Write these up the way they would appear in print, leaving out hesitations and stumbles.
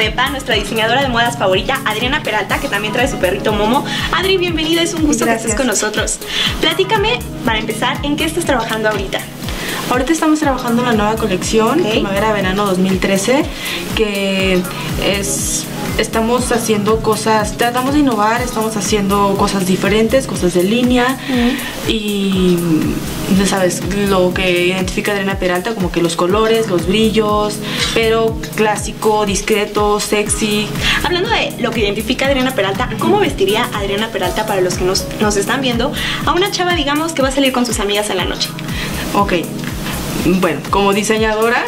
depa nuestra diseñadora de modas favorita, Adriana Peralta, que también trae su perrito Momo. Adri, bienvenida, es un gusto que estés con nosotros. Platícame, para empezar, ¿en qué estás trabajando ahorita? Ahorita estamos trabajando en la nueva colección, primavera-verano 2013, que estamos haciendo cosas, tratamos de innovar, estamos haciendo cosas diferentes, cosas de línea y ya sabes, lo que identifica a Adriana Peralta, como que los colores, los brillos, pero clásico, discreto, sexy. Hablando de lo que identifica a Adriana Peralta, ¿cómo vestiría Adriana Peralta, para los que nos están viendo, a una chava, digamos, que va a salir con sus amigas en la noche? Ok, bueno, como diseñadora,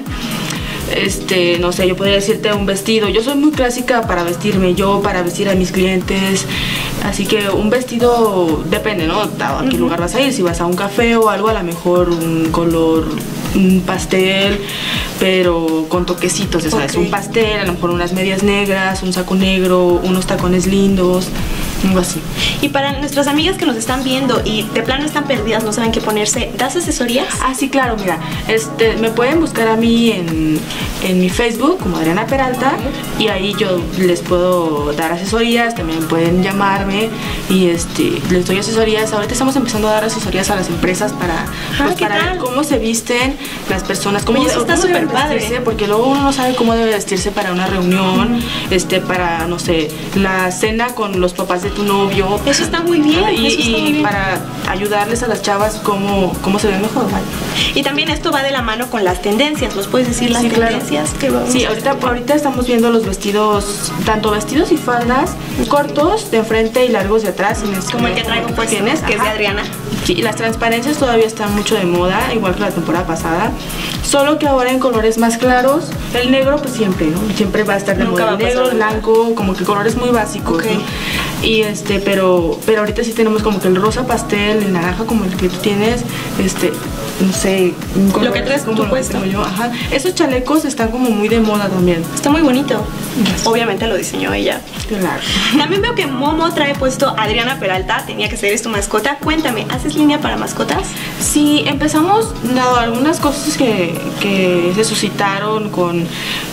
no sé, yo podría decirte un vestido. Yo soy muy clásica para vestirme, para vestir a mis clientes. Así que un vestido depende, ¿no? ¿A qué lugar vas a ir? Si vas a un café o algo, a lo mejor un color pastel, pero con toquecitos, ya sabes, un pastel, a lo mejor unas medias negras, un saco negro, unos tacones lindos, algo así. Y para nuestras amigas que nos están viendo y de plano están perdidas, no saben qué ponerse, ¿das asesorías? Ah, sí, claro, mira, me pueden buscar a mí en mi Facebook como Adriana Peralta y ahí yo les puedo dar asesorías, también pueden llamarme y les doy asesorías. Ahorita estamos empezando a dar asesorías a las empresas para ver cómo se visten las personas, cómo está súper padre, porque luego uno no sabe cómo debe vestirse para una reunión, para, no sé, la cena con los papás de tu novio. Eso está muy bien. Y para ayudarles a las chavas cómo se ven mejor. Y también esto va de la mano con las tendencias. ¿Nos puedes decir las tendencias que vamos a hacer? Ahorita estamos viendo los vestidos, tanto vestidos y faldas cortos de frente y largos de atrás. Como el que traigo pues tienes, que es de Adriana. Sí, las transparencias todavía están mucho de moda, igual que la temporada pasada. Solo que ahora en colores más claros. El negro pues siempre, ¿no? Siempre va a estar de moda. El negro, blanco, como que colores muy básicos, ¿no? Y pero ahorita sí tenemos como que el rosa pastel, el naranja como el que tú tienes, no sé, lo que traes tú puesto. Ajá. Esos chalecos están como muy de moda también. Está muy bonito. Obviamente lo diseñó ella. Claro. También veo que Momo trae puesto Adriana Peralta, tenía que ser esto mascota. Cuéntame, ¿haces línea para mascotas? Sí, empezamos dado algunas cosas que se suscitaron con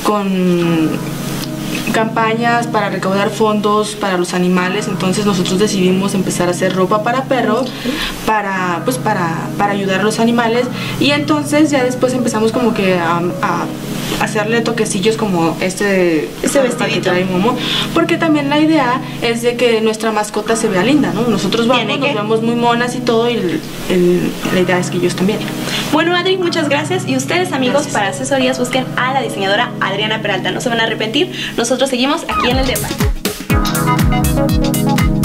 campañas para recaudar fondos para los animales. Entonces nosotros decidimos empezar a hacer ropa para perros para ayudar a los animales, y entonces ya después empezamos como que a hacerle toquecillos como este vestidito de Momo, porque también la idea es de que nuestra mascota se vea linda, ¿no? Nosotros nos vemos muy monas y todo, y la idea es que ellos también. Bueno, Adri, muchas gracias. Y ustedes, amigos, para asesorías busquen a la diseñadora Adriana Peralta, no se van a arrepentir. Nosotros seguimos aquí en el depa.